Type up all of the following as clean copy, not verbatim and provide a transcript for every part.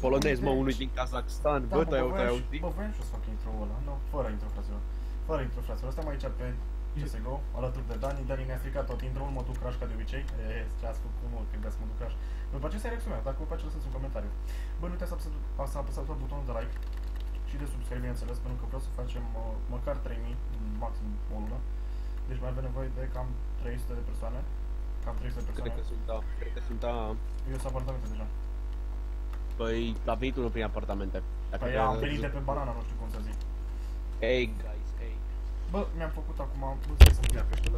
polonez, mă, unul din Kazakhstan. Da, Bă, bă, te-ai auzit? bă, voiam și să fac intro-ul ăla. Nu, fără intro, fraților. Fără intro, fraților. Stăm aici pe CSGO, alături de Dani. Dani ne-a stricat tot intro-ul, mă duc crash ca de obicei. Ce ați făcut, mă, când să mă duc crash. După ce să-i reacționez, dacă vă place, lăsați un comentariu. Bă, nu uitați să apăsați tot butonul de like și de subscribe, bineînțeles, pentru că vreau să facem măcar 3000, maxim o lună. Deci mai avem nevoie de cam 300 de persoane. Cam 300 de persoane. Cred că sunt, da. Cred că sunt, da. Eu sunt apartamente deja. Păi, a venit unul prin apartamente. Păi am venit de pe banana, nu știu cum să zic. Hey, guys, hey. Bă, mi-am făcut acum... Bă, stai să-mi ia, că știu,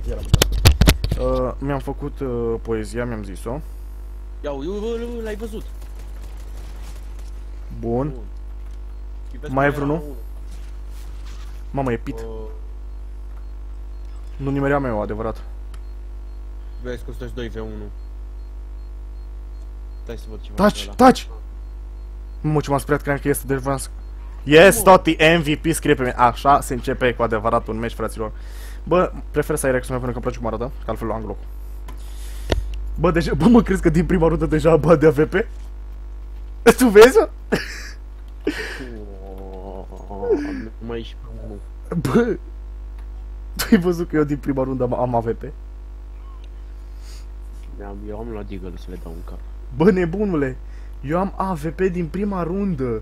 mi-am făcut poezia, mi-am zis-o. Ia, l-ai văzut. Bun. Mai e vreunul? Mamă, e pit. Nu nimeream eu, adevărat. Vezi că sunteți 2v1. Stai să văd ceva. Taci, taci! Mă, ce m-am speriat, cream că este de advance. Yes, Toti, MVP, scrie pe mine. Așa se începe cu adevărat un meci, fraților. Bă, prefer să ai reacția mea pentru că îmi place cum arată, că altfel am locul. Bă, deja, bă, mă crezi că din prima rundă deja bat de AVP? Tu vezi? Nu mai ești pe unul. Bă, tu ai văzut că eu din prima rundă am AVP? Eu am luat Deagle să le dau un cap. Bă, nebunule, eu am AVP din prima rundă.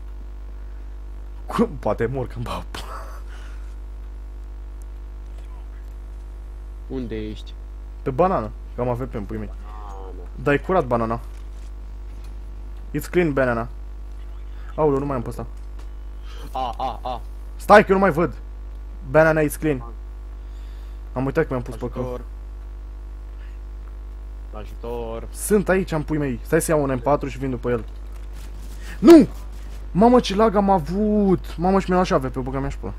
Cum? Poate mor când bau. Unde ești? Pe banană, că am AVP în pui mei. Dar e curat banana. It's clean banana. Aoleu, nu mai am pe ăsta. A. Stai că eu nu mai văd. Banana is clean. Am uitat că mi-am pus pe cău. Ajutor. Sunt aici, am pui mei. Stai să iau un M4 și vin după el. Nu! Mamă, ce lag am avut! Mamă, și mi-a luat și AVP, băga mea și până.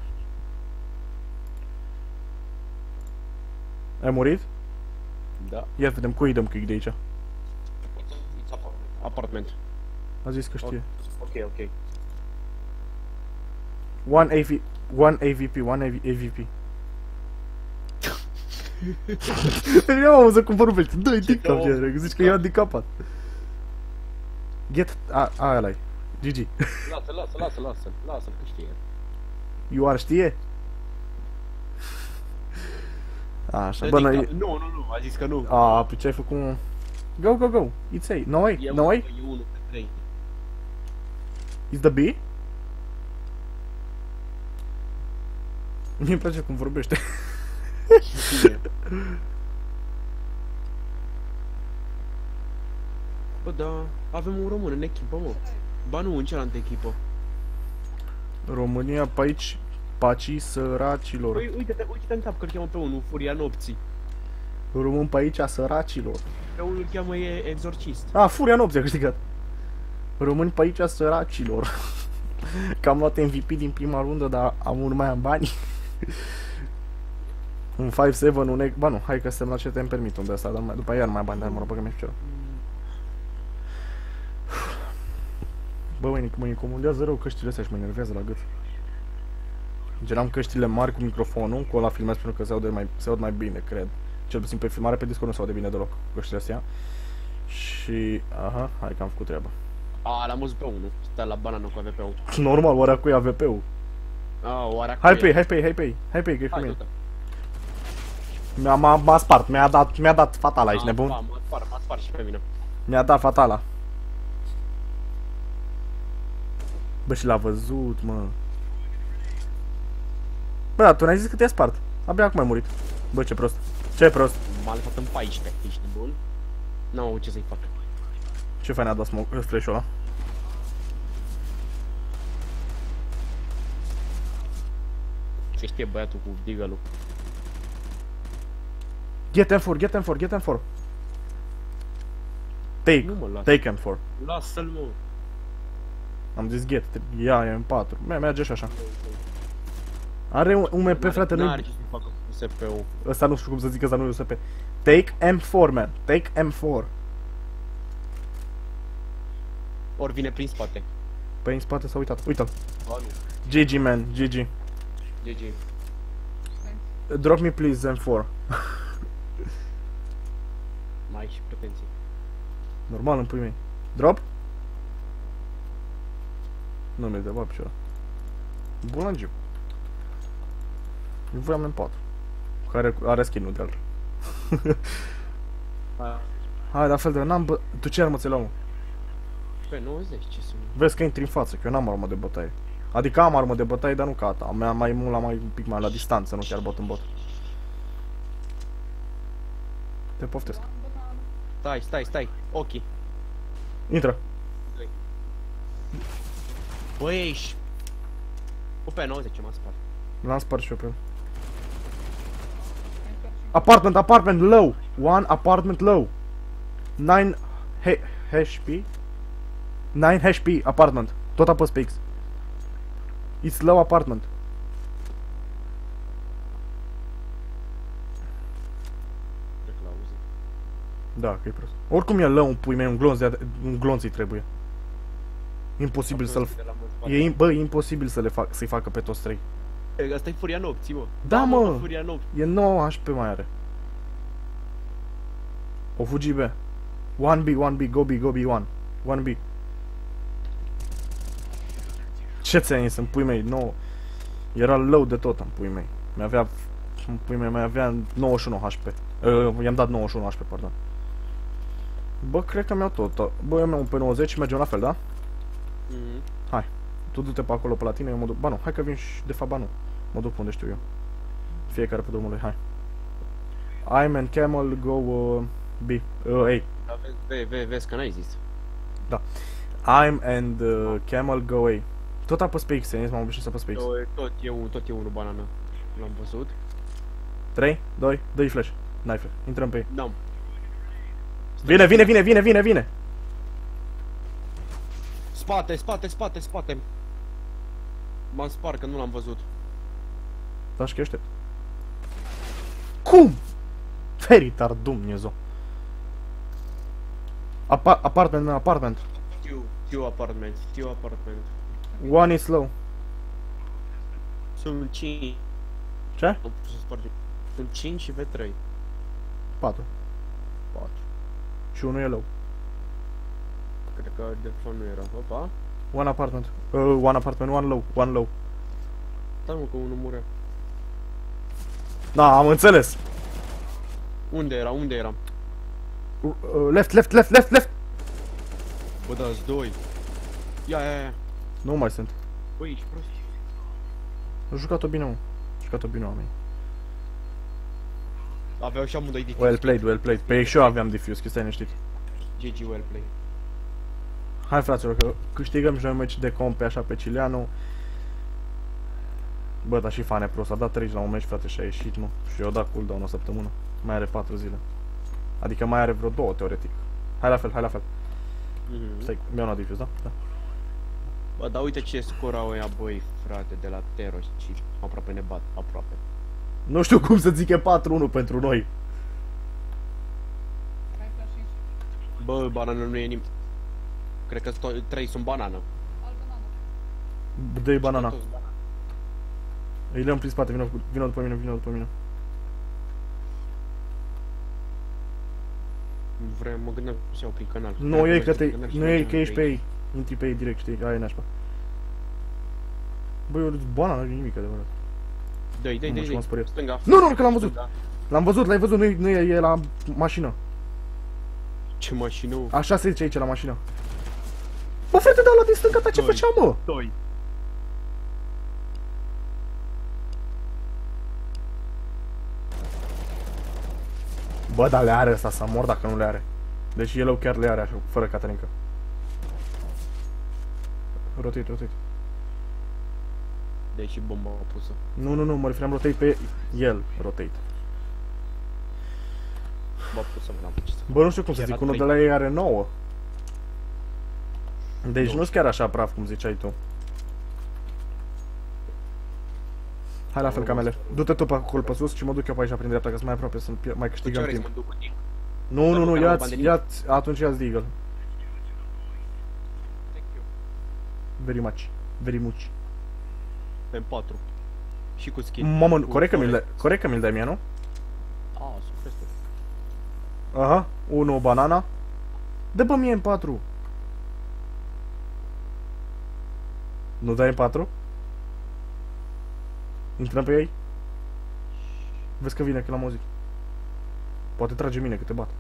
Ai murit? Da. Ia vedem, cui îi dăm kick de aici. Apartment. A zis că știe. Ok. One AVP. Eu am auzit cum vorbește. Dă-i TikTok, zici că e handicapat. Get... aia ăla-i. GG. Lasă-l că știe. Ioar știe? Așa, bă, noi... Nu, a zis că nu. Pe ce ai făcut? Go. It's A. No way. E 1 pe 3. It's the B? Mie-mi place cum vorbește. Bă, da, avem un român în echipă, mă. Ba nu, în cealaltă echipă. România pe aici, pacii săracilor. Păi, uite-te în cap că îl cheamă pe unul, Furia Nopții. Român pe aici, săracilor. Pe unul îl cheamă Exorcist. Furia Nopții a câștigat. Români pe aici, săracilor. Că am luat MVP din prima rundă, dar nu mai am bani. Un 5-7, un egg... Ba nu, hai că suntem la ce te-mi permit unde ăsta, dar după aia nu mai am bani, dar mă rog, băgă-mi și Bă, mă incomodează rău căștile astea și mă enervează la gât. Gen am căștile mari cu microfonul, cu ăla filmez pentru că se aud mai bine, cred. Cel puțin pe filmare pe Discord nu se aude bine deloc căștile astea. Și... aha, hai că am făcut treaba. L-am văzut pe unul, stai la banană cu AVP-ul. Normal, oarea cu AVP-ul. Oarea cu Hai pe ei, că e cu mine. M-a spart, mi-a dat fatala, ești nebun? M-a spart și pe mine. Mi-a dat fatala. Bă, și l-a văzut, mă. Bă, dar tu n-ai zis că te-ai spart. Abia acum ai murit. Bă, ce prost. Ce prost. M-a lăsat în 14, ești bun? N-au ce să-i fac. Ce fain a dat flash-ul ăla? Ce știe băiatul cu Deagle-ul? Get M4. Take M4. Lasă-l, mă. Am zis get, ia M4. Merge și așa. Are un MP, frate, nu-i... N-are ce să facă cu USP-ul. Ăsta nu știu cum să zic, ăsta nu e USP. Take M4, man. Take M4. Ori vine prin spate. Păi în spate s-a uitat. Uită-l. Nu. GG, man. GG. Drop me please M4. Mai ai și pretenții. Normal, în pui mei. Drop? Nu mi-e de bă piciorul. Bulangiu. Eu voiam M4. Care are skin-ul de-al. Hai, dar fel de n-am bă... Tu ce armă ți-ai luat, mă? Pe 90, ce sunt? Vezi că intri în față, că eu n-am armă de bătaie. Adică am armă de bătaie, dar nu ca a ta. Am mai mult la un pic mai la distanță, nu chiar bot în bot. Te poftesc. Stai. Ok. Intră. Băi, ești... O pe 90 m-a spart. L-am spart și eu pe el. Apartment low. One apartment low. 9 HP. 9 HP apartment. Tot apăs pe X. It's low apartment. Cred că l-a auzit. Da, că e prost. Oricum e low un pui mei, un glonț îi trebuie. Imposibil să-l... Bă, e imposibil să-i facă pe toți trei. Asta e furia nopții, mă. Da, mă. Furia nopții. E 9 HP mai are. O fugi B. 1B, go B, 1B. Ce ți-ai ins în pui mei? No. Era low de tot în pui mei. În pui mei mai avea 91 HP. I-am dat 91 HP, pardon. Bă, cred că mi-au tot. Bă, eu mi-am un pe 90 și mergem la fel, da? Hai. Tu du-te pe acolo pe la tine, eu mă duc. Ba nu, hai că vin și de fapt ba nu. Mă duc pe unde știu eu. Fiecare pe drumul lui, hai. I'm and Camel go B. A. Da, vezi că n-ai zis. Da. I'm and Camel go A. Tot apăs pe X, m-am obișnuit să apăs pe X. Tot e unul banană. L-am văzut. 3, 2, dă-i flash. N-ai flash. Intrăm pe ei. N-am. Vine! Spate. M-am spart că nu l-am văzut. Da, și că aștept. Cum? Very tard, Dumnezeu. Apartment. Tiu apartment. One is low. Sunt 5. Ce? Am pus să spargem. Sunt 5 și V3. 4. 4. Și unul e low. Cred că de fapt nu era. Opa. One apartment, one low. Stai mă că unul murea. Da, am înțeles. Unde era? Left. Bă, da-s 2. Ia. Nu mai sunt. Băi, ești prost. Au jucat-o bine, mă. Oamenii. Aveau și amândoi defuse. Well played. Pe ei și eu aveam defuse, că stai liniștit. GG well play. Hai, fraților, că câștigăm și noi meci de comp pe așa pe Cileanu. Bă, dar și Fane prost, a dat 30 la un meci, frate, și a ieșit, nu? Și eu dat cooldown o săptămână. Mai are 4 zile. Adică mai are vreo 2, teoretic. Hai la fel. Stai, mi-au luat defuse, da? Bă, dar uite ce scor au ăia, băi, frate, de la Tero și aproape ne bat, aproape. Nu știu cum să zic, e 4-1 pentru noi. Bă, banană nu e nimic. Cred că 3 sunt banană. Dă-i banana. Îi le-am prin spate, vină după mine. Vreau, mă gândeam să iau prin canal. Nu e că ești pe ei. Intri pe ei direct, știi? Aia e nașpa. Băi, eu banana, nu e nimic adevărat. Dă-i. Stânga. Nu, că l-am văzut. L-ai văzut, nu e la mașină. Ce mașină? Așa se zice aici la mașină. Bă, frate, dar la din stânga ta ce făceam, mă? 2. Bă, dar le are ăsta, să mor dacă nu le are. Deci el chiar le are așa, fără Caterinca. Rotate. Deci și bomba pusă. Nu, mă refeream rotate pe el, rotate. Bă, pusă, n-am pus. Bă, nu știu cum să zic, unul de la ei are 9. Deci nu-s chiar așa praf cum ziceai tu. Hai la fel, Camele. Du-te tu pe acolo pe sus și mă duc eu pe aici prin dreapta, că sunt mai aproape, să mai câștigăm timp. Nu, ia-ți, atunci ia-ți Deagle. Very much. Pe 4. Și cu skin. Mamă, corect că mi-l dai mie, nu? Sunt peste. Aha, 1 banana. Dă bă mie în 4. Nu dai în 4? Intrăm pe ei? Vezi că vine, că l-am auzit. Poate trage mine, că te bat.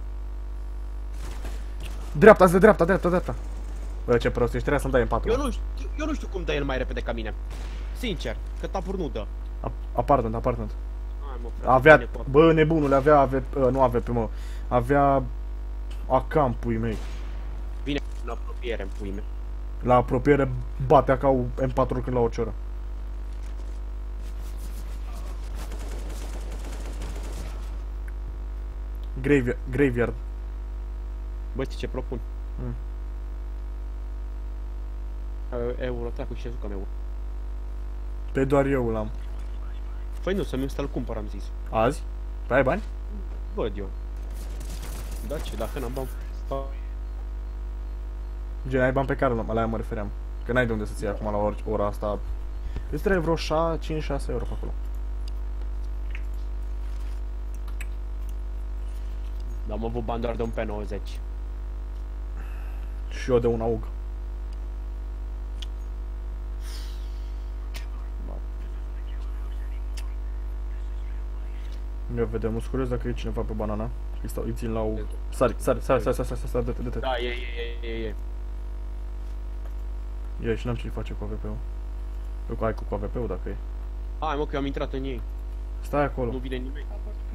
Dreapta, de dreapta, dreapta, dreapta. Bă, ce prost ești, trebuia să-mi dai în 4. Eu nu știu cum dă el mai repede ca mine. Sincer, că tapuri nu dă. Apartment. Hai, mă, frate, Avea, bine, pot. bă, nebunule, nu avea pe mă. Avea AK-n pui mei. Vine în apropiere, în pui mei. La apropiere batea ca M4 când la orice oră. Graveyard. Bă, știi ce propun? Euro, dracu, și ce jucăm euro. Pe doar eu l-am. Păi nu, să-mi îl cumpăr, am zis. Azi? Păi ai bani? Văd eu. Da, ce, dacă n-am bani... Gen, ai bani pe care la aia mă refeream. Că n-ai de unde să-ți iei acum la ora asta. Îți trebuie vreo 5-6 euro pe acolo. Dar am avut bani doar de un P90. Și eu de un AUG. Eu vedem, musculez dacă e cineva pe banana. Îi țin la AUG. Sari, dă-te. Da, e. E, și n-am ce-i face cu AVP-ul. Eu hai cu AVP-ul dacă e. Hai, mă, că eu am intrat în ei. Stai acolo. Nu vine nimeni.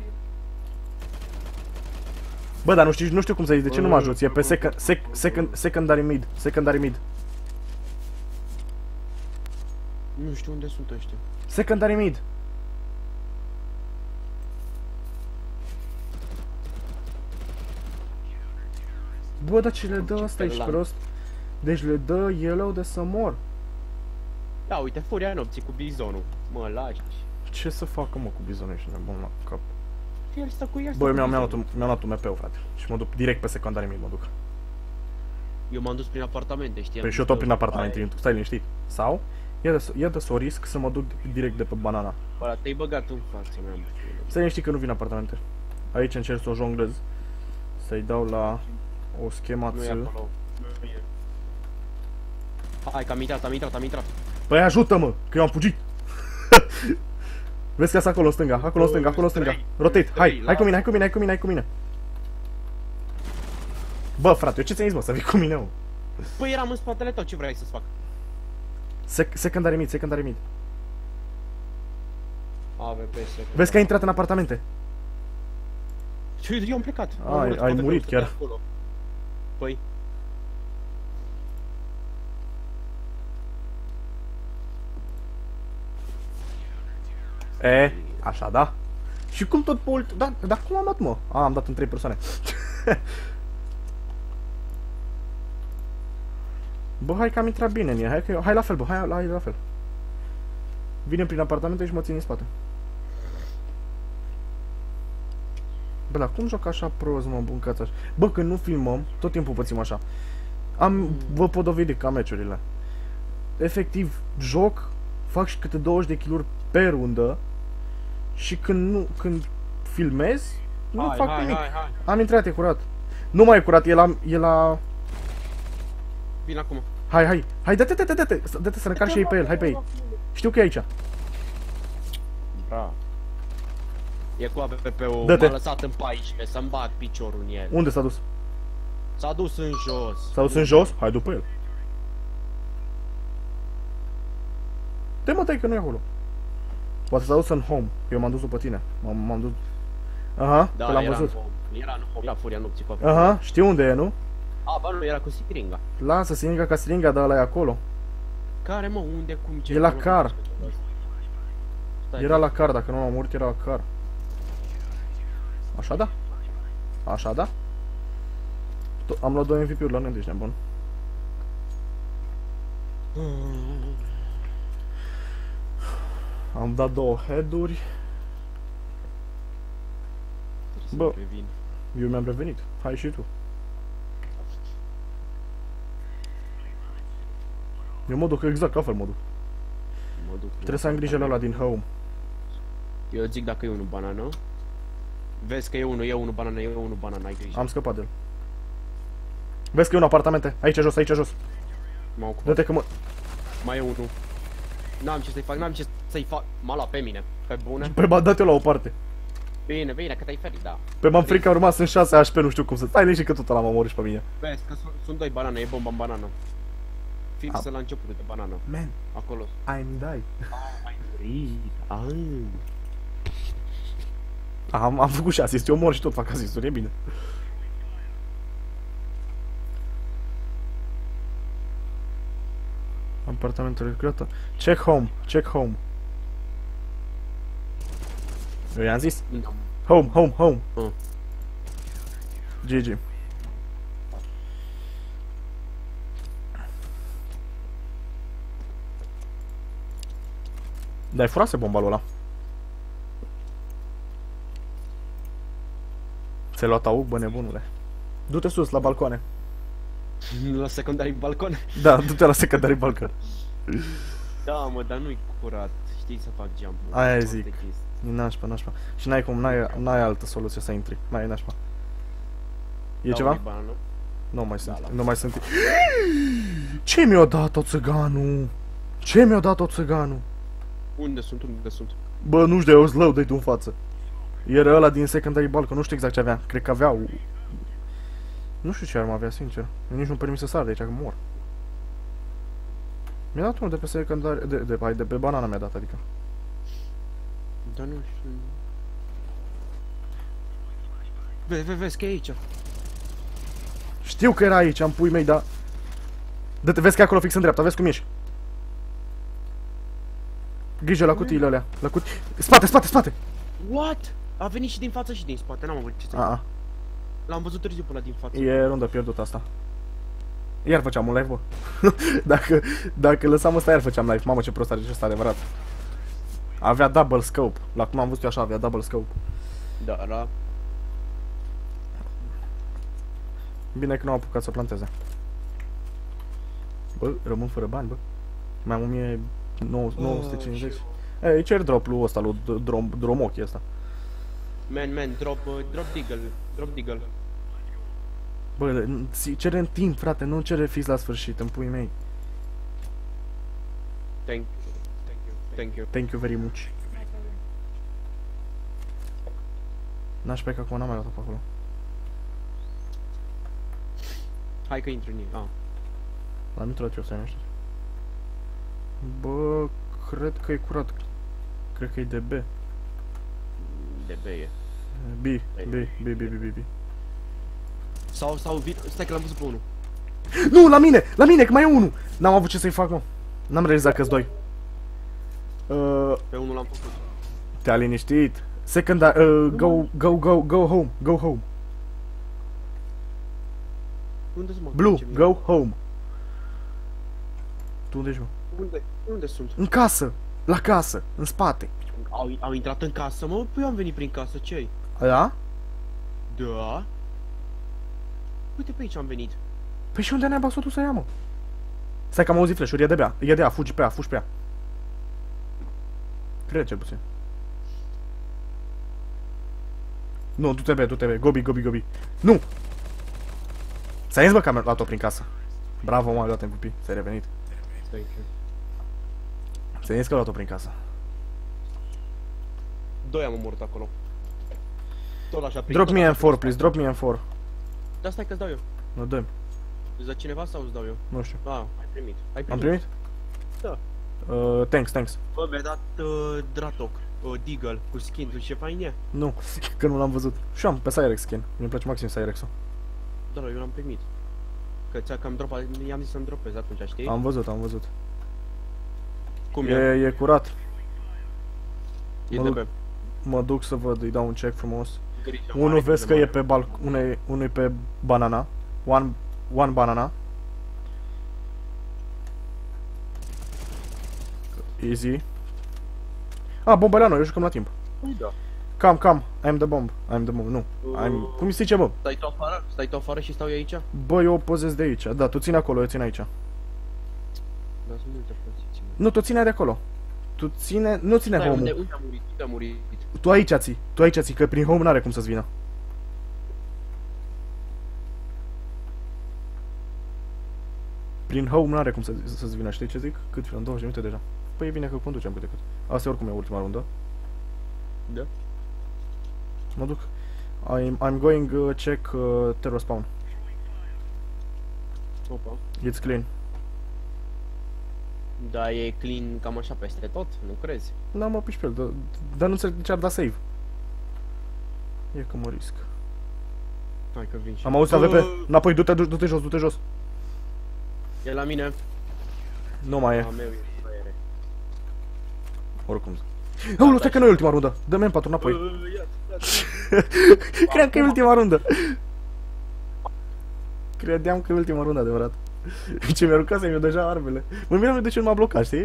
Bă, dar nu știu cum să zic, de ce nu mă ajuți? E pe secondary mid. Nu știu unde sunt ăștia. Secondary mid. Bă, dar ce le dă ăsta, ești prost? Deci le dă yellow de să mor. Da, uite, furia nopții cu bizonul. Mă, lași. Ce să facă, mă, cu bizonul, ești nebun la cap. El stă cu el. Bă, eu mi-am luat un MP-ul, frate. Și mă duc direct pe secondary mid, mă duc. Eu m-am dus prin apartamente, știi? Păi și eu tot prin apartamente, stai liniștit. Sau, ia de să o risc să mă duc direct de pe banana. Bă, te-ai băgat în față, mea. Stai liniștit că nu vin apartamente. Aici încerc să o jonglez. Să-i dau la o schemă Nu e acolo. Hai, că am intrat. Păi ajută-mă, că eu am fugit. Vezi că asta acolo, stânga, acolo stânga. Rotate, hai cu mine. Bă, frate, eu ce ți-am zis, mă, să vii cu mine, mă? Păi eram în spatele tău, ce vrei să-ți fac? Secondary mid. AVP, secondary. Vezi că ai intrat în apartamente. Ce, eu am plecat. Ai murit chiar. Păi. Așa, da? Și cum tot pe ult... Da, cum am dat, mă? Am dat în 3 persoane. Bă, hai că am intrat bine în ea, hai la fel, bă, hai la fel. Vine prin apartamente și mă țin în spate. Bă, dar cum joc așa prost, mă, buncați așa? Bă, când nu filmăm, tot timpul pățim așa. Vă pot dovedi ca meciurile. Efectiv, joc, fac și câte 20 de kill-uri pe rundă. Și când filmez, nu fac nimic. Hai. Am intrat, e curat. Nu mai e curat, e la... Vin acum. Hai, dă-te să ne car și ei pe el, hai pe ei. Știu că e aici. Bra. E cu AVP-ul, Dă-te. m-a lăsat în 14, să-mi bag piciorul în el. Unde s-a dus? S-a dus în jos. S-a dus în jos? Hai după el. Te mă, tai că nu e acolo. Poate s-a dus în home, că eu m-am dus după tine. M-am dus... Aha, Da, că l-am văzut. Era în home, la furia nopții cu AVP. Aha, știu unde e, nu? A, bă, nu, era cu siringa. Lasă siringa ca siringa, dar ăla e acolo. Care, mă, unde, cum, ce? E la car. Stai, Era la car, dacă nu m-am murit, era la car. Așa da? Așa da? Am luat 2 MVP-uri la rând, ești nebun. Am dat 2 head-uri. Bă, eu mi-am revenit. Hai și tu. Eu mă duc exact ca fel mă duc. Trebuie să am grijă la ăla din home. Eu zic dacă e unul banană. Vezi că e unul banană, ai grijă. Am scăpat de el. Vezi că e un apartamente. Aici jos. M-au ocupat. Dă-te că mă... Mai e unul. N-am ce să-i fac, n-am ce să-i fac. M-a luat pe mine. Pe bune. Păi m-a dat eu la o parte. Bine, bine, că te-ai ferit, da. Pe m-am frică, a urmat, sunt 6 HP, nu știu cum să... Stai liniște că tot ăla m-a omorât și pe mine. Vezi că sunt doi banane, e bomba în banană. Fix la începutul de banană. Man, Acolo. I'm die. Ai murit. Am făcut și asist, eu mor și tot fac asisturi, e bine. Apartamentul recrută. Check home, check home. Eu i-am zis? Home, home, home. GG. Dar ai furase bomba lui ăla. Ți-ai luat AUG, bă, nebunule. Du-te sus, la balcoane. La secundarii balcon. Da, du-te la secundarii balcon. Da, mă, dar nu-i curat. Știi să fac jump. Aia zic. E nașpa, nașpa. Și n-ai cum, n-ai altă soluție să intri. Mai e nașpa. E ceva? Nu mai sunt, nu mai sunt. Ce mi-a dat-o țăganul? Ce mi-a dat-o țăganul? Unde sunt, unde sunt? Bă, nu știu, eu slău de-i tu în față. Era ăla din secondary balcon, nu știu exact ce avea. Cred că avea... Nu știu ce armă avea, sincer. Eu nici nu-mi permis să sar de aici, că mor. Mi-a dat unul de pe secondary... De pe banana mi-a dat, adică. Da, nu știu... Vezi că e aici. Știu că era aici, am pui mei, dar... Dă-te, vezi că e acolo fix în dreapta, vezi cum ești. Grijă la cutiile alea, la cutii... Spate, spate, spate! What? A venit și din față și din spate, n-am avut ce să A-a. L-am văzut târziu până din față. E rundă pierdută asta. Iar făceam un live, bă. Dacă lăsam ăsta, iar făceam live. Mamă, ce prost are ăsta, adevărat. Avea double scope. La cum am văzut eu așa, avea double scope. Da, da. Bine că nu au apucat să planteze. Bă, rămân fără bani, bă. Mai am 1950. E, ce airdrop-ul ăsta, lui Dromochi ăsta. Man, drop deagle. Bă, cere în timp, frate, nu cere fix la sfârșit, în pui mei. Thank you very much. N-aș pe că acum n-am mai luat-o pe acolo. Hai că intru în ei. L-am intrat eu, să nu știu. Bă, cred că e curat. Cred că e de B. De B e. B. Sau vin... Stai că l-am văzut pe unul. Nu, la mine, că mai e unul. N-am avut ce să-i fac, mă. N-am realizat că-s doi. Pe unul l-am făcut. Te-a liniștit. Secondary, go home. Unde sunt, mă? Blue, go home. Tu unde ești, mă? Unde sunt? În casă, la casă, în spate. Au intrat în casă, mă? Păi eu am venit prin casă, ce-i? Da? Da? Uite pe aici am venit. Păi și unde ne-ai bas-o tu să ia, mă? Stai că am auzit flash-uri, e de ea, fugi pe ea. Cred cel puțin. Nu, du-te be, gobi. Nu! S-a zis, bă, că am luat-o prin casă. Bravo, mă, ai luat MVP, ți-ai revenit. Thank you. S-a zis că a luat-o prin casă. Doi am omorât acolo. Tot așa prin... Drop me M4, please, drop me M4. Da, stai că-ți dau eu. Nu, dă-mi. Îți da cineva sau îți dau eu? Nu știu. Ai primit. Am primit? Da. Thanks. Bă, mi-a dat Dratok, Deagle, cu skin, ce fain e? Nu, că nu l-am văzut. Și am pe Cyrex skin. Mi-mi place maxim Cyrex-ul. Da, eu l-am primit. Că am dropat, i-am zis să-mi dropez atunci, știi? Am văzut. Cum e? E curat. E de pe. Mă duc să văd, îi dau un check frumos. Grijă, Unul vezi că e pe unul e pe banana. One banana. Easy. Bomba la noi, eu jucăm la timp. Da. Come, I'm the bomb, nu. Cum îi zice, bă? Stai tu afară și stau eu aici? Bă, eu o pozez de aici. Da, tu ține acolo, eu țin aici. Da, sunt multe poziții. Nu, tu ține de acolo. Nu ține home-ul. Unde am murit? Tu aici ții, că prin home n-are cum să-ți vină. Prin home n-are cum să-ți vină, știi ce zic? Cât film? 20 minute deja. Păi e bine că conducem câte cât. Asta oricum e ultima rundă. Da. Mă duc. I'm going check terror spawn. Opa. It's clean. Da, e clean cam așa peste tot, nu crezi? Da, mă piși pe el, dar nu înțeleg de ce ar da save. E că mă risc. Hai că vin și... Am auzit AVP. Înapoi, du-te jos, du-te jos. E la mine. Nu mai e. A meu e fraiere. Oricum. Aoleu, stai că nu e ultima rundă. Dă-mi M4 înapoi. Credeam că e ultima rundă. Credeam că e ultima rundă, adevărat. Ce mi-a rucat să-mi deja armele. Mă miră de ce nu m-a blocat, știi?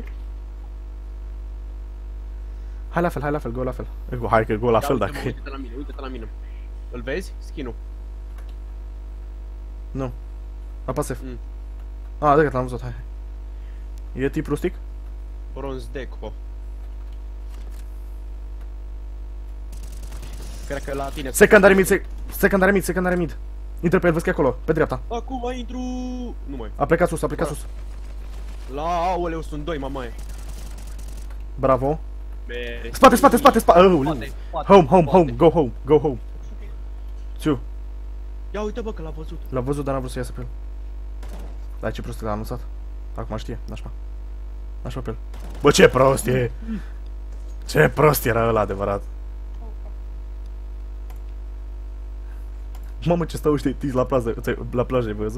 Hai la fel, go la fel. Hai că go la fel dacă e. Uite-te la mine, uite-te la mine. Îl vezi? Skin-ul. Nu. Apasă F. Ah, da, l-am văzut, hai. E tip rustic? Bronz deco. Cred că la tine. Secondary mid. Intră pe el, vezi că e acolo, pe dreapta. Acum intru. Nu mai. A plecat sus, La aoleu sunt doi, mamaie. Bravo. Be... Spate. Spate. Home, go home. Ciu. Ia uite bă că l-a văzut. L-a văzut, dar n-a vrut să iasă pe el. Dar ce prost l-a anunțat. Acum știe, nașpa pe el. Bă, ce prost e! Ce prost era ăla, adevărat. Mamă, ce stau ăștia tizi la plajă, ai văzut?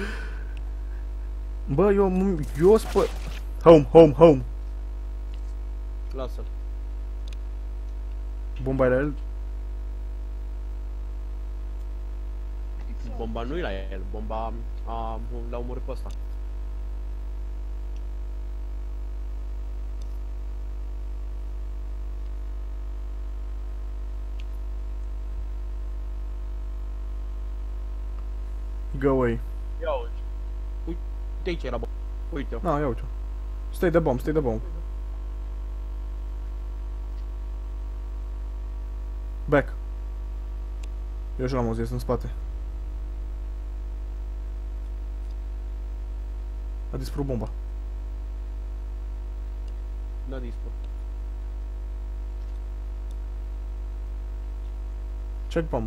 Bă, eu spă... Home. Lasă-l. Bomba era el? Bomba nu-i la el, bomba l-a omorât pe ăsta. Go away. Ia uite. Uite aici era bomba. Uite-o. Na, ia uite-o. Stay the bomb. Back. Eu și l-am auzit în spate. A dispărut bomba. N-a dispărut. Check bomb.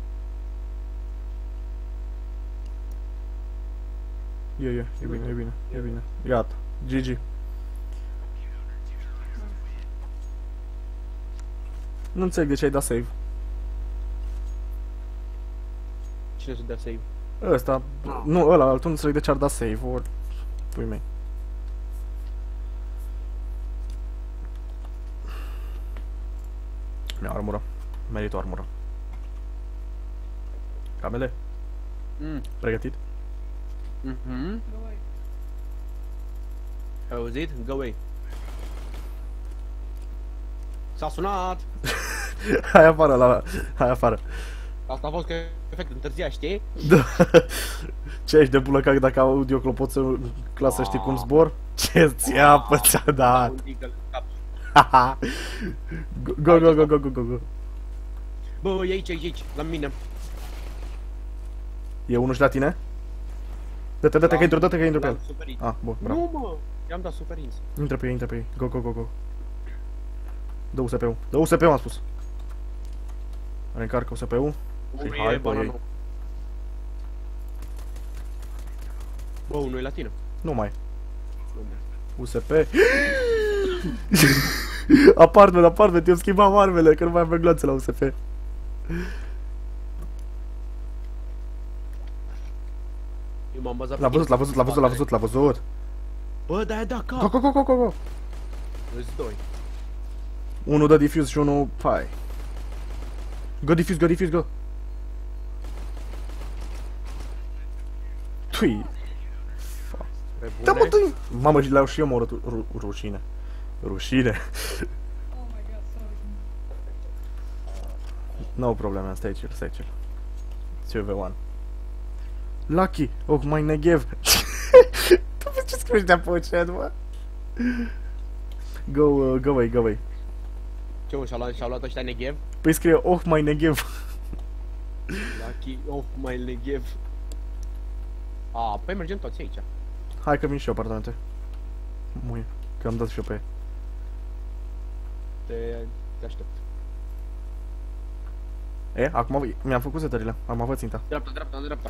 E bine. Gata. GG. Nu înțeleg de ce ai dat save. Cine să dea save? Ăsta, nu, ăla, altul nu înțeleg de ce ar da save, ori... Pui mei. Mi-a armură. Merită o armură. Camele? Pregătit? Ai auzit? Go away. S-a sunat! Hai afară. Asta a fost că efect întârzia, știi? Da. Ce ești de bulăcac dacă aud eu clopoță în clasă, știi cum zbor? Ce țiapă ți-a dat? Go. Bă, e aici, la mine. E unul și la tine? Dă-te că intru pe el. Ah, bun, bravo. Nu mă, i-am dat suferință. Intră pe ei, go. Dă USP-ul, am spus. Reîncarcă USP-ul. Și hai pe ei. Bă, unul e la tine. Nu mai. USP. Apartment, eu schimbam armele, că nu mai avem gloanțe la USP. Eu m-am bazat L-a văzut. Bă, da, cap. Go. Îți doi. Unul dă diffuse și unul... Hai. Go diffuse, go. Tui. Da, mă, tui. Mamă, le-au și eu mă rușine. Rușine. No probleme, stai chill. CV1. Lucky, my Negev. Tu pe ce scriești de pe chat, mă? Go away. Ce mă, și-au luat ăștia Negev? Păi scrie my Negev. Lucky, my Negev. Păi mergem toți aici. Hai că vin și eu apartamente. Mui, că am dat și eu pe ei. Te aștept. E, acum mi-am făcut setările. Am văd ținta. Dreapta, dreapta, dreapta.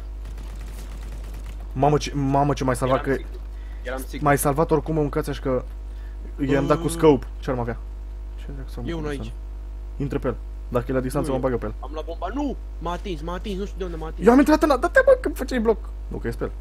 Mamă ce m-ai salvat, că Eram sigur. m-ai salvat oricum un cățeș, că i-am dat cu scope. Ce-ar mai avea? Ce dracu să mă E unul pun aici. Intră pe el. Dacă e la distanță, Nu mă e. bagă pe el. Am luat bomba. Nu! M-a atins, nu știu de unde m-a atins. Eu am intrat în a... Dă-te, bă, că făceai bloc. Nu, că e pe el.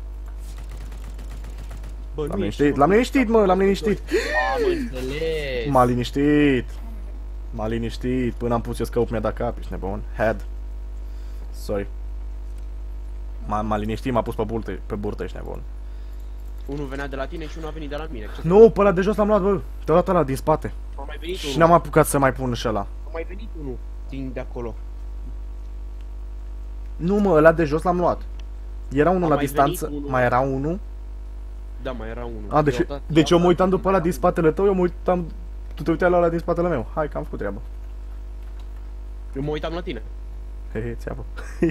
Bă, L-am nu ești, liniștit, l-am liniștit, mă, l-am liniștit. Am înțeles. M-a liniștit. M-a liniștit. Până am pus eu scope, mi-a dat cap, ești nebun. Head. Sorry. M-a liniștit, m-a pus pe burtă, ești nebun. Unul venea de la tine și unul a venit de la mine. Ce Nu, pe ăla de jos l-am luat, bă. Te-a luat ăla din spate. a mai venit Și unul. n-am apucat să mai pun și ăla. A mai venit unul din de acolo. Nu, mă, ăla de jos l-am luat. Era unul A la mai distanță, venit unul. mai era unul. Da, mai era unul. A, deci eu mă uitam după ăla din spatele tău, eu mă uitam... Tu te uitai la ăla din spatele meu. Hai că am făcut treaba. Eu mă uitam la tine. Hehe, ți-apă.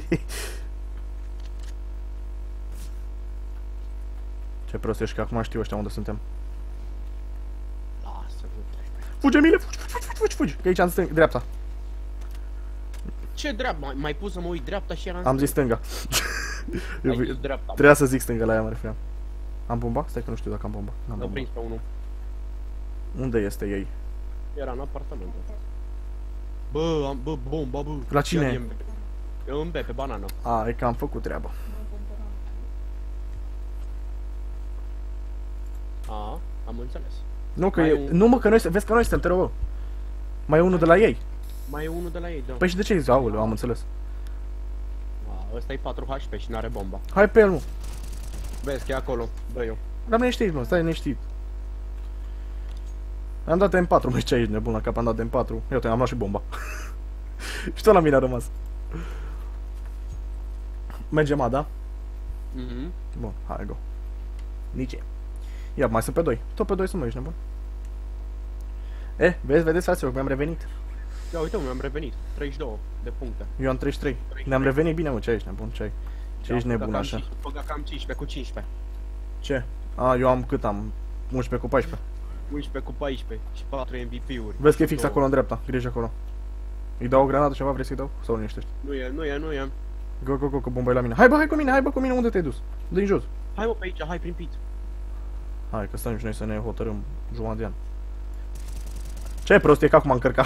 Ce prost ești, că acum știu ăștia unde suntem. Lasă, nu treci. Fugi, Emile, fugi, că aici am dreapta. Ce dreapta? Mai pus să mă uit dreapta și eram... Am zis stânga. Ai zis dreapta. Trebuia să zic stânga, la ea mă refeream. Am bomba? Stai că nu știu dacă am bomba. N-am L-am bomba. prins pe unul. Unde este ei? Era în apartament. Bă, bomba, bă. La cine? Eu în B, pe banană. A, e că am făcut treaba. A, am înțeles. Nu, că Mai e... un- Nu, mă, că noi... Vezi că noi suntem, te rog, bă. Mai e unul de la ei. Mai e unul de la ei, da. Păi și de ce zici? Aoleu, am înțeles. Ăsta e 4 HP și n-are bomba. Hai pe el, mă. Vezi că e acolo. Bă, eu. L-am liniștit, mă, stai liniștit. Am dat M4, mă, ce aici, nebun la cap, am dat M4. Eu te am luat și bomba. Și tot la mine a rămas. Mergem, A, da? Mhm. Bun, hai, go. Nici e. Ia, mai sunt pe 2. Tot pe 2 sunt, mă, ești nebun. Vedeți, fraților, mi-am revenit. Ia uite, mi-am revenit. 32 de puncte. Eu am 33. Ne-am revenit bine, mă, ce ești nebun, ce ai? Ce ești nebun așa? Băga cam 15 cu 15. Ce? A, eu am cât am? 11 cu 14. 11 cu 14 și 4 MVP-uri. Vezi că e fix acolo în dreapta, grijă acolo. Îi dau o granată ceva, vrei să-i dau? Sau liniștești? Nu e. Go, că bomba e la mine. Hai bă cu mine, unde te-ai dus? Din jos. Hai mă pe aici, hai prin pit. Hai că stăm și noi să ne hotărâm jumătate de an. Ce prost e că acum am încărcat.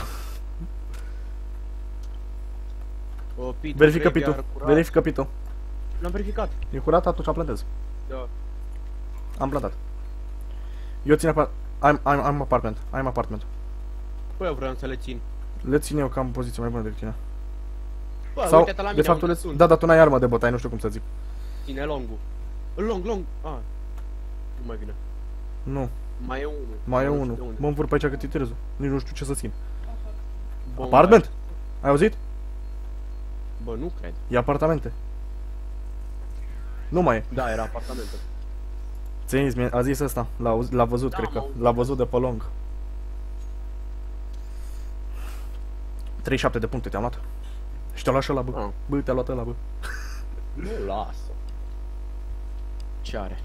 Pitul, Verifică graveyard, pitul, curat. verifică pitul. L-am verificat. E curat, atunci plantez. Da. Am plantat. Eu țin am apartment. Bă, eu vreau să le țin. Le țin eu că am poziție mai bună decât tine. Bă, Sau, uite-te la mine, de fapt, unde le... sunt. Da, dar tu n-ai armă de bătaie, nu știu cum să zic. Ține longul. Long. Ah. Nu mai vine. Nu, Mai e unul. mai e Nu știu unul. de unde. Mă învâr pe aici cât e trezul. Nici nu știu ce să țin. Bomba. Apartment? Ai auzit? Bă, nu cred. E apartamente. Nu mai e. Da, era apartamentul. Ți-ai a zis ăsta. L-a văzut, Da, cred că. m-am auzit. L-a văzut de pe long. 37 de puncte te-am luat. Și te-a luat și ăla, bă. Ah. Bă, te-a luat ăla, bă. Nu lasă. Ce are?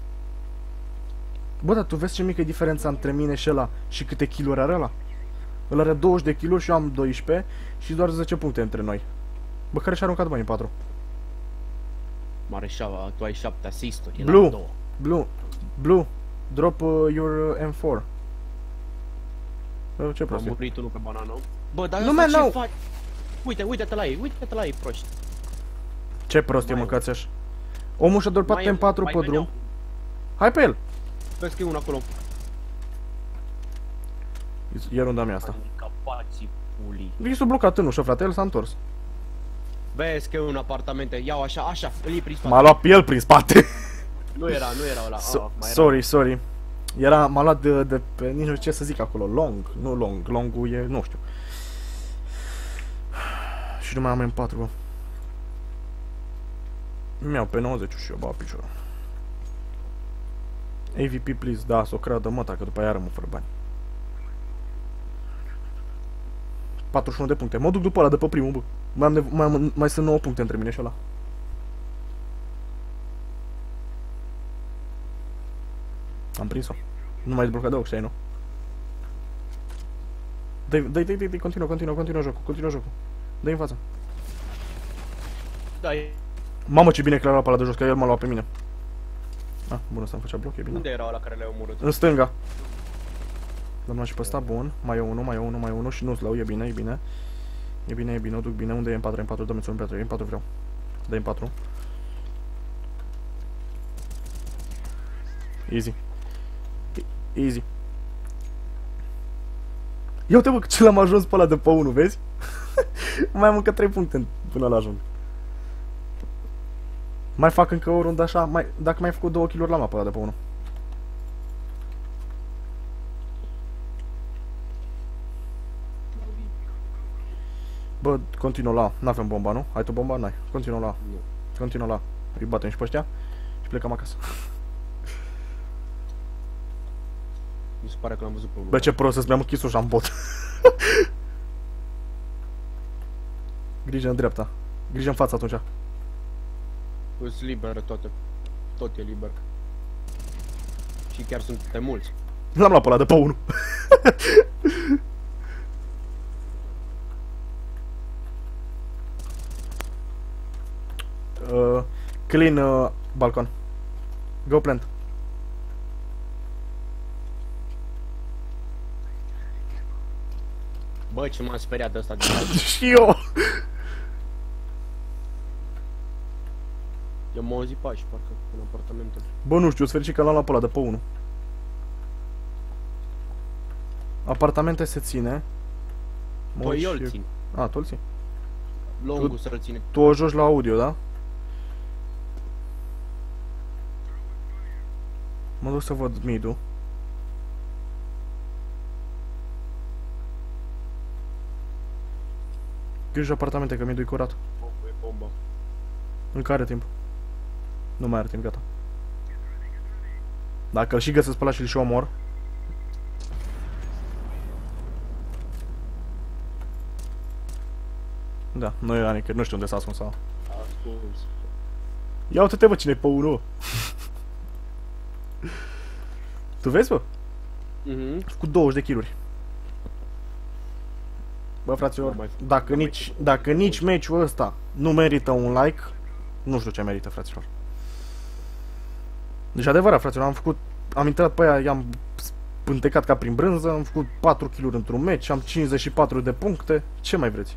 Bă, dar tu vezi ce mică e diferența între mine și ăla și câte kiluri are ăla? Ăla are 20 de kiluri și eu am 12 și doar 10 puncte între noi. Bă, care și-a aruncat banii 4? Mare șava, tu ai 7 asisturi. el are două. Blue, drop your M4. Bă, ce Am prost e? murit unul pe banană. Bă, dar Nu, asta man, ce nu. faci? Uite-te la ei, proști. Ce prost e, Mai- mâncați-aș. Omul și-a dropat Mai- M4 mai pe veneau. drum. Hai pe el! Vezi că e unul acolo. E runda mea asta. Capații pulii. E sub blocat în ușă, frate, el s-a întors. Vezi că e un apartamente. Iau așa, îl iei prin spate. M-a luat pe el prin spate. Nu era ăla. Mai era. Sorry. M-a luat de pe, nici nu știu ce să zic acolo, longul e, nu știu. Și nu mai am M4, bă. Mi-au pe 90 și eu, bă, piciorul. AVP, please, da, s-o creadă măta, că după aia rămân fără bani. 41 de puncte, mă duc după ăla, de pe primul, bă. Mai sunt 9 puncte între mine și ăla. Am prins-o. Nu mai deblocat deloc, știi, nu? Dă-i, continuă jocul. Dă-i în față. Da, e... Mamă, ce bine că l-a luat pe ăla de jos, că el m-a luat pe mine. Ah, bun, ăsta îmi făcea bloc, e bine. Unde era ăla care le-a omorât? În stânga. L-am luat și pe ăsta, bun. Mai e unul și nu-ți lau, e bine, o duc bine. Unde e M4, dă-mi ți-un M4, M4 vreau. Dă-i M4. Easy. Easy. Ia uite, bă, ce l-am ajuns pe ăla de pe 1, vezi? Mai am încă 3 puncte până la ajung. Mai fac încă o rundă așa, dacă mai ai făcut 2 kill-uri, l-am luat pe ăla de pe 1. Bă, continuă la, n-avem bomba, nu? Ai tu bomba? N-ai. Continuă la. Nu. Continuă la. Îi batem și pe ăștia și plecăm acasă. Mi se pare că l-am văzut pe unul. Bă, ce prost să-ți mi-am închis ușa în bot. Grijă în dreapta. Grijă în față atunci. Sunt libere toate. Tot e liber. Și chiar sunt mulți. L-am luat pe ăla de pe 1. Clean balcon. Go plant. Bă, ce m-am speriat de ăsta. Și eu. Eu m-am auzit pași, parcă, în apartamentul. Bă, nu știu, sfârșit că l-am luat pe ăla de pe 1. Apartamente se ține. Păi eu îl țin. A, tu îl ții. Longul să-l ține. Tu o joci la audio, da? Mă duc să văd mid-ul. Grijă apartamente, că mid-ul e curat. E bomba. În care timp? Nu mai are timp, gata. Dacă îl și găsesc pe ăla și îl și omor. Da, nu era nicăieri, nu știu unde s-a ascuns sau. Ascuns. Ia uite-te, bă, cine-i pe 1. Tu vezi, bă? Cu 20 de kill-uri. Bă, fraților, dacă nici meciul ăsta nu merită un like, nu știu ce merită, fraților. Deci adevărat, fraților, am intrat pe aia, i-am pântecat ca prin brânză, am făcut 4 kill-uri într-un meci, am 54 de puncte, ce mai vreți?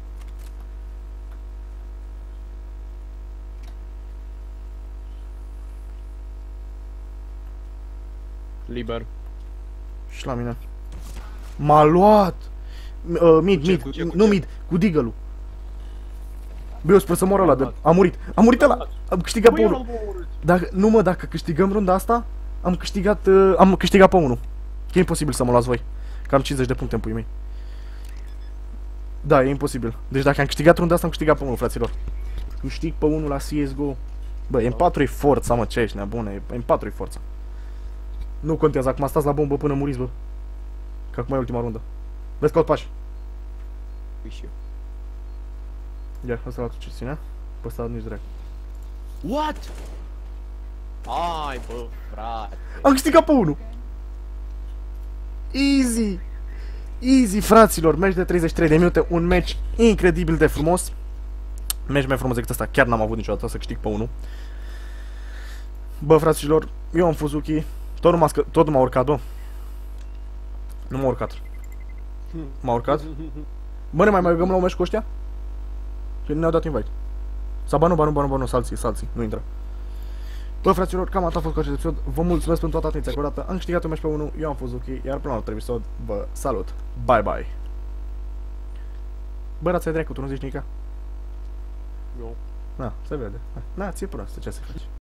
Liber. Și la mine. M-a luat! Mid, nu mid, cu Deagle-ul. Bă, eu sper să mor ăla de... A murit ăla! Am câștigat pe 1. Dacă câștigăm runda asta, am câștigat pe 1. Că e imposibil să mă luați voi. Că am 50 de puncte în puii mei. Da, e imposibil. Deci dacă am câștigat runda asta, am câștigat pe 1, fraților. Câștig pe 1 la CSGO. Bă, M4 e forța, mă, ce ești nebune? M4 e forța. Nu contează, acum stați la bombă până muriți, bă. Că acum e ultima rundă. Vezi caut pași. Păi și eu. Ia, ăsta la tu ce ține? Pe ăsta nici drept. What? Ai, bă, frate. Am câștigat pe 1. Easy. Easy, fraților. Meci de 33 de minute. Un meci incredibil de frumos. Meci mai frumos decât ăsta. Chiar n-am avut niciodată să câștig pe 1. Bă, fraților, eu am Fuzuki. Tot nu m-a urcat, bă. Nu m-a urcat. M-a urcat? Bă, ne mai băgăm la un meci cu ăștia? Că ne-au dat invite. Sau nu, salții, nu intră. Bă, fraților, cam atât a fost cu acest episod. Vă mulțumesc pentru toată atenția cu o dată. Am câștigat un meci pe 1, eu am Fuzuki, iar până la următorul episod, vă salut. Bye, bye. Bă, rața-i dracu, tu nu zici nica? Nu. Na, se vede. Na, ție proastă, ce să faci?